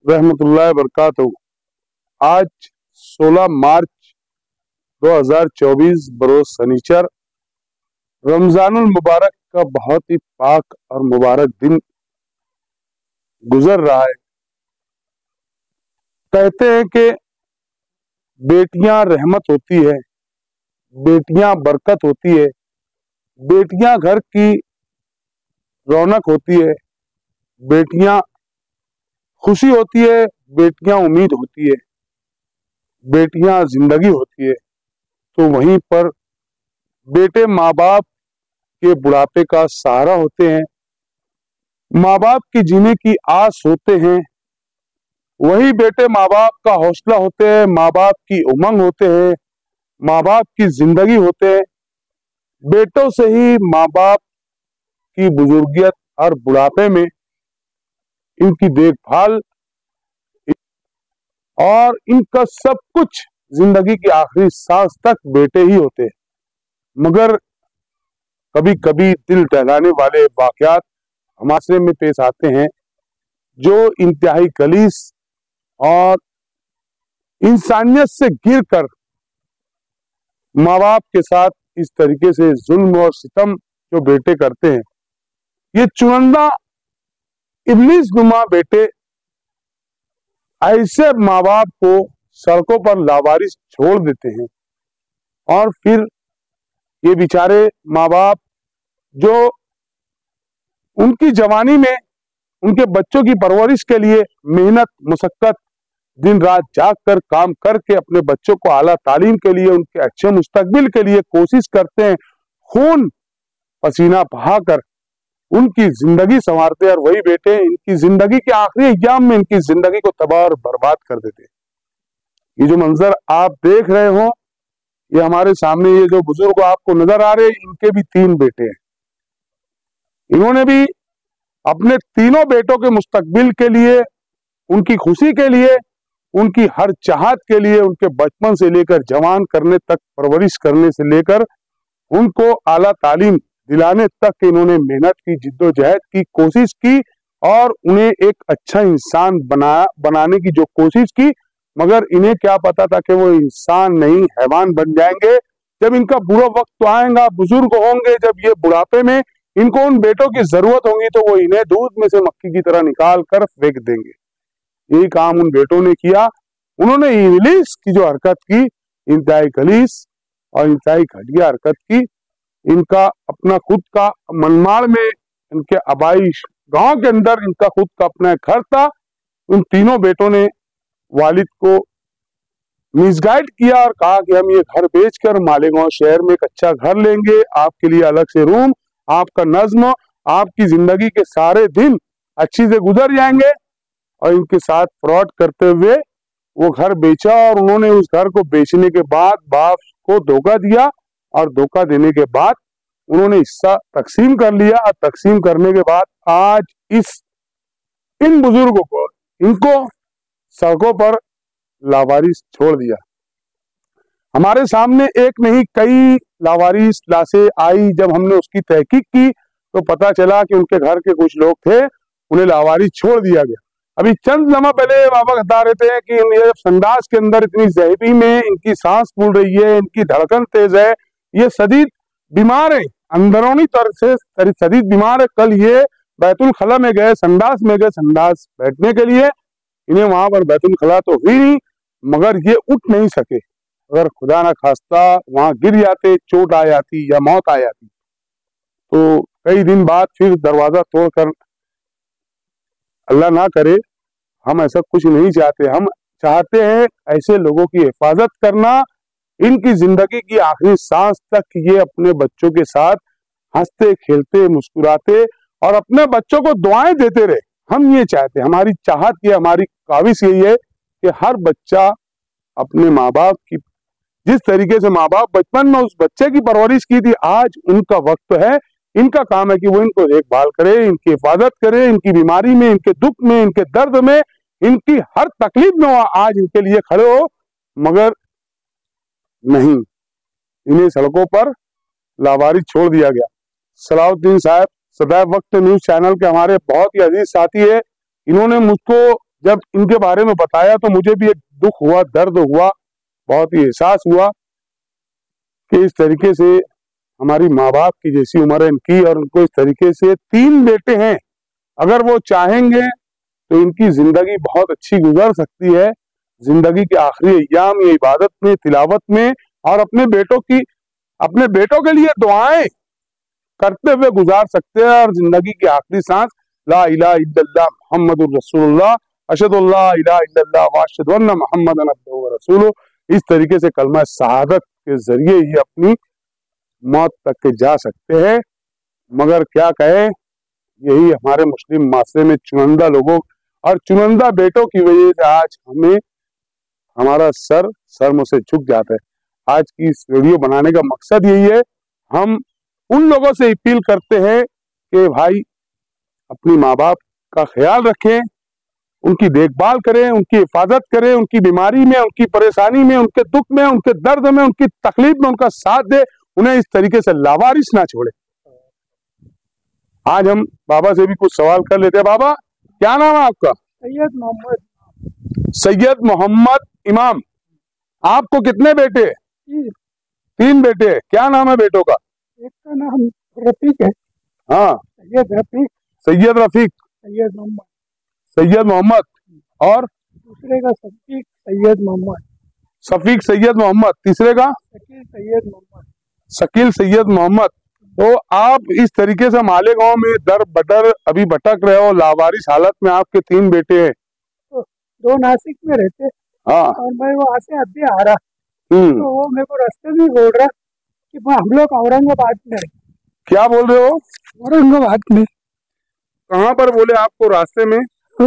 रहमतुल्लाहि बरकातहू। आज 16 मार्च 2024 बरोज शनिचर रमजानुल मुबारक का बहुत ही पाक और मुबारक दिन गुजर रहा है। कहते हैं कि बेटियां रहमत होती है, बेटियां बरकत होती है, बेटियां घर की रौनक होती है, बेटियां खुशी होती है, बेटियां उम्मीद होती है, बेटियां जिंदगी होती है। तो वहीं पर बेटे माँ बाप के बुढ़ापे का सहारा होते हैं, माँ बाप की जीने की आस होते हैं। वही बेटे माँ बाप का हौसला होते हैं, माँ बाप की उमंग होते हैं, माँ बाप की जिंदगी होते हैं। बेटों से ही माँ बाप की बुजुर्गियत और बुढ़ापे में इनकी देखभाल और इनका सब कुछ जिंदगी की आखिरी सांस तक बेटे ही होते हैं। मगर कभी कभी दिल दहलाने वाले वाकयात हमारे में पेश आते हैं जो इंतहाई गलीस और इंसानियत से गिरकर माँ बाप के साथ इस तरीके से जुल्म और सितम जो बेटे करते हैं। ये चुनिंदा इब्लीस नुमा बेटे ऐसे माँ बाप को सड़कों पर लावारिस छोड़ देते हैं और फिर ये बेचारे माँ बाप जो उनकी जवानी में उनके बच्चों की परवरिश के लिए मेहनत मुशक्कत दिन रात जाग कर काम करके अपने बच्चों को आला तालीम के लिए उनके अच्छे मुस्तकबिल के लिए कोशिश करते हैं, खून पसीना बहाकर उनकी जिंदगी संवारते हैं। और वही बेटे इनकी जिंदगी के आखिरी अय्याम में इनकी जिंदगी को तबाह और बर्बाद कर देते हैं। ये जो मंजर आप देख रहे हो, ये हमारे सामने ये जो बुजुर्ग आपको नजर आ रहे हैं, इनके भी 3 बेटे हैं। इन्होंने भी अपने तीनों बेटों के मुस्तकबिल के लिए, उनकी खुशी के लिए, उनकी हर चाहत के लिए, उनके बचपन से लेकर जवान करने तक, परवरिश करने से लेकर उनको आला तालीम दिलाने तक इन्होंने मेहनत की, जिद्दोजहद की, कोशिश की और उन्हें एक अच्छा इंसान बनाने की जो कोशिश की। मगर इन्हें क्या पता था कि वो इंसान नहीं हैवान बन जाएंगे। जब इनका बुरा वक्त तो आएगा, बुजुर्ग होंगे, जब ये बुढ़ापे में इनको उन बेटों की जरूरत होगी तो वो इन्हें दूध में से मक्खी की तरह निकाल कर फेंक देंगे। यही काम उन बेटों ने किया। उन्होंने इब्लीस की जो हरकत की, इंतहाई गलीस और इंतहाई घटिया हरकत की। इनका अपना खुद का मनमाड़ में इनके आबाई गांव के अंदर इनका खुद का अपना घर था। उन तीनों बेटों ने वालिद को मिसगाइड किया और कहा कि हम ये घर बेचकर मालेगांव शहर में एक अच्छा घर लेंगे, आपके लिए अलग से रूम, आपका नज्म, आपकी जिंदगी के सारे दिन अच्छी से गुजर जाएंगे। और इनके साथ फ्रॉड करते हुए वो घर बेचा और उन्होंने उस घर को बेचने के बाद बाप को धोखा दिया और धोखा देने के बाद उन्होंने हिस्सा तकसीम कर लिया। और तकसीम करने के बाद आज इन बुजुर्गों को, इनको सड़कों पर लावारिस छोड़ दिया। हमारे सामने एक नहीं कई लावारिस लाशें आई। जब हमने उसकी तहकीक की तो पता चला कि उनके घर के कुछ लोग थे, उन्हें लावारिस छोड़ दिया गया। अभी चंद लम्हा पहले बाबा बता रहे थे कि ये संडास के अंदर इतनी जहबी में इनकी सांस फूल रही है, इनकी धड़कन तेज है, ये शदीद बीमार है, अंदरूनी तरह से शदीद बीमार है। कल ये बैतुल खला में गए, संडास में गए, संडास बैठने के लिए। इन्हें वहां पर बैतुल खला तो हुई नहीं, मगर ये उठ नहीं सके। अगर खुदा ना खास्ता वहां गिर जाते, चोट आ जाती या मौत आ जाती तो कई दिन बाद फिर दरवाजा तोड़कर, अल्लाह ना करे, हम ऐसा कुछ नहीं चाहते। हम चाहते हैं ऐसे लोगों की हिफाजत करना, इनकी जिंदगी की आखिरी सांस तक ये अपने बच्चों के साथ हंसते खेलते मुस्कुराते और अपने बच्चों को दुआएं देते रहे। हम ये चाहते हैं, हमारी चाहत ये, हमारी काविश यही है कि हर बच्चा अपने माँ बाप की, जिस तरीके से माँ बाप बचपन में उस बच्चे की परवरिश की थी, आज उनका वक्त है, इनका काम है कि वो इनको देखभाल करे, इनकी हिफाजत करे, इनकी बीमारी में, इनके दुख में, इनके दर्द में, इनकी हर तकलीफ में वो आज इनके लिए खड़े हो। मगर नहीं, इन्हें सड़कों पर लावारिस छोड़ दिया गया। सलाउद्दीन साहब सदैव वक्त न्यूज चैनल के हमारे बहुत ही अजीज साथी है। इन्होंने मुझको जब इनके बारे में बताया तो मुझे भी एक दुख हुआ, दर्द हुआ, बहुत ही एहसास हुआ कि इस तरीके से हमारी माँ बाप की जैसी उम्र है इनकी, और उनको इस तरीके से 3 बेटे हैं। अगर वो चाहेंगे तो इनकी जिंदगी बहुत अच्छी गुजर सकती है। जिंदगी के आखिरी अय्याम ये इबादत में, तिलावत में और अपने बेटों के लिए दुआएं करते हुए गुजार सकते हैं, और जिंदगी की आखिरी सांस ला इलाहा इल्लल्लाह मुहम्मदुर रसूलुल्लाह अशहदु अल्ला इलाहा इल्लल्लाह व अशहदु अन्ना मुहम्मदन अब्दुहु व रसूलुहु, इस तरीके से कलमा शहादत के जरिए ही अपनी मौत तक के जा सकते हैं। मगर क्या कहे, यही हमारे मुस्लिम माशरे में चुनिंदा लोगों और चुनिंदा बेटों की वजह से आज हमें हमारा सर मुझसे झुक जाता है। आज की इस वीडियो बनाने का मकसद यही है, हम उन लोगों से अपील करते हैं कि भाई अपनी माँ बाप का ख्याल रखें, उनकी देखभाल करें, उनकी हिफाजत करें, उनकी बीमारी में, उनकी परेशानी में, उनके दुख में, उनके दर्द में, उनकी तकलीफ में उनका साथ दे, उन्हें इस तरीके से लावारिस ना छोड़े। आज हम बाबा से भी कुछ सवाल कर लेते हैं। बाबा, क्या नाम है आपका? सैयद मोहम्मद इमाम। आपको कितने बेटे? 3 बेटे। क्या नाम है बेटों का? एक का नाम रफीक है। हाँ, सैयद रफीक। सैयद मोहम्मद। और दूसरे का सफीक सैयद मोहम्मद। तीसरे का शकील सैयद मोहम्मद। तो आप इस तरीके से माले गांव में दर बदर अभी भटक रहे हो, लावारिस हालत में। आपके 3 बेटे हैं। तो 2 नासिक में रहते। हाँ। और मैं वहाँ से अभी आ रहा, तो वो मेरे को रास्ते में बोल रहा कि हम लोग औरंगाबाद में। क्या बोल रहे हो? औरंगाबाद में। कहाँ पर बोले आपको? रास्ते में?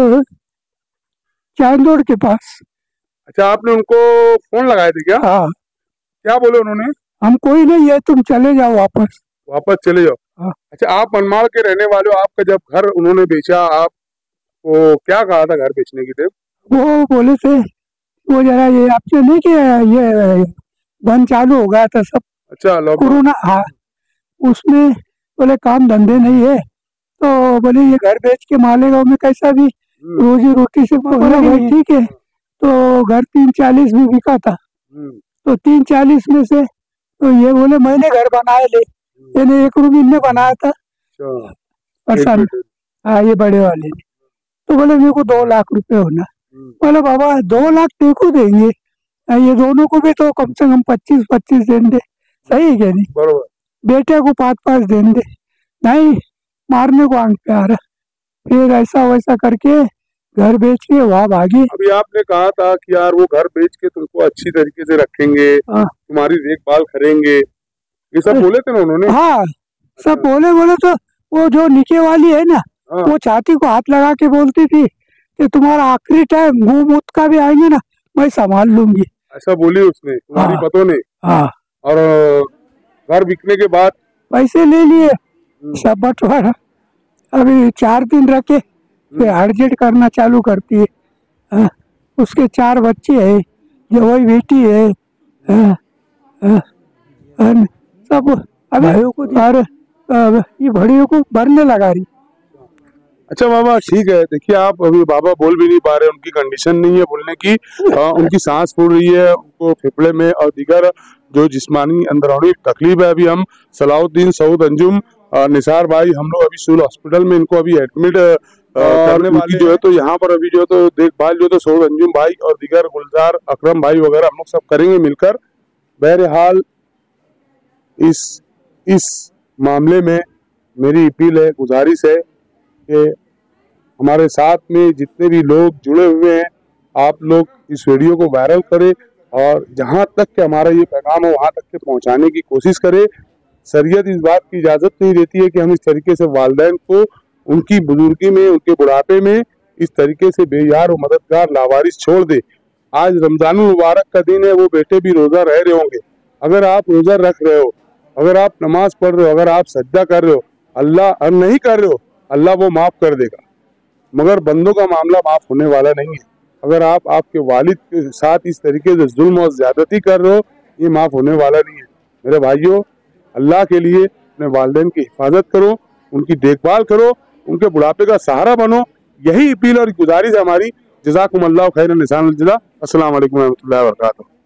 चांदोड़ के पास। अच्छा, आपने उनको फोन लगाए थे क्या? हाँ। क्या बोले उन्होंने? हम कोई नहीं है, तुम चले जाओ वापस चले जाओ। हाँ। अच्छा, आप मनमाड़ के रहने वाले हो। आपका जब घर उन्होंने बेचा, आपको क्या कहा था घर बेचने की? थे वो बोले थे वो जरा ये आपसे नहीं किया, ये बंद चालू हो गया था सब। अच्छा, कोरोना। हाँ, उसमें बोले काम धंधे नहीं है, तो बोले ये घर बेच के मालेगांव में कैसा भी रोजी रोटी से। बोला भाई ठीक है। तो घर 340 में बिका था, तो 340 में से तो ये बोले मैंने घर बनाया ले, मैंने 1 रूम इनने बनाया था। पसंद। हाँ, ये बड़े वाले ने। तो बोले मेरे को 2 लाख रुपए होना। बोले बाबा 2 लाख तेरे को देंगे, ये दोनों को भी तो कम से कम 25-25 दें दे। सही है क्या नहीं? बरोबर। बेटे को 5-5 दें दे। नहीं, मारने को आंख पे आ रहा। फिर ऐसा वैसा करके घर बेच के वहाँ भागी। अभी आपने कहा था कि यार वो घर बेच के तुमको अच्छी तरीके से रखेंगे, तुम्हारी देखभाल करेंगे, ये सब बोले थे ना उन्होंने? हाँ, सब बोले तो वो जो नीचे वाली है ना, वो छाती को हाथ लगा के बोलती थी कि तुम्हारा आखिरी टाइम मुंह मुत का भी आएंगे ना, मैं संभाल लूंगी। ऐसा बोली उसने, तुम्हारी पतों ने? हाँ। और घर बिकने के बाद पैसे ले लिए, सब बंटवारा। अभी 4 दिन रखे, फिर अर्जेंट करना चालू करती है। उसके 4 बच्चे है, जो वही बेटी है। सब भाइयों को और ये बड़ियों को भरने लगा रही। अच्छा बाबा, ठीक है। देखिए, आप अभी बाबा बोल भी नहीं पा रहे, उनकी कंडीशन नहीं है बोलने की। उनकी सांस फूल रही है, उनको फेफड़े में और दीगर जो जिस्मानी अंदरूनी तकलीफ है। अभी हम सलाउद्दीन सऊद अंजुम निसार भाई, हम लोग अभी सिविल हॉस्पिटल में इनको अभी एडमिट करने वाले जो है, तो यहाँ पर अभी जो है तो देखभाल जो तो सऊद अंजुम भाई और दीगर गुलजार अकरम भाई वगैरह हम लोग सब करेंगे मिलकर। बहरहाल इस मामले में मेरी अपील है, गुजारिश है कि हमारे साथ में जितने भी लोग जुड़े हुए हैं, आप लोग इस वीडियो को वायरल करें और जहां तक कि हमारा ये पैगाम हो वहां तक के पहुंचाने की कोशिश करें। शरीयत इस बात की इजाज़त नहीं देती है कि हम इस तरीके से वालिदैन को उनकी बुजुर्गी में, उनके बुढ़ापे में इस तरीके से बेयार और मददगार लावारिस छोड़ दे। आज रमजान मुबारक का दिन है, वो बेटे भी रोज़ा रह रहे होंगे। अगर आप रोज़ा रख रहे हो, अगर आप नमाज पढ़ रहे हो, अगर आप सज्जा कर रहे हो, अल्लाह नहीं कर रहे हो, अल्लाह वो माफ़ कर देगा। मगर बंदों का मामला माफ़ होने वाला नहीं है। अगर आप आपके वालिद के साथ इस तरीके से जुल्म और ज्यादती कर रहे हो, ये माफ़ होने वाला नहीं है। मेरे भाइयों, अल्लाह के लिए अपने वालिदैन की हिफाजत करो, उनकी देखभाल करो, उनके बुढ़ापे का सहारा बनो। यही अपील और गुजारिश है हमारी। जज़ाकुमुल्लाहु खैरन निसान जज़ा। अस्सलाम वालेकुम व रहमतुल्लाहि व बरकातुहू।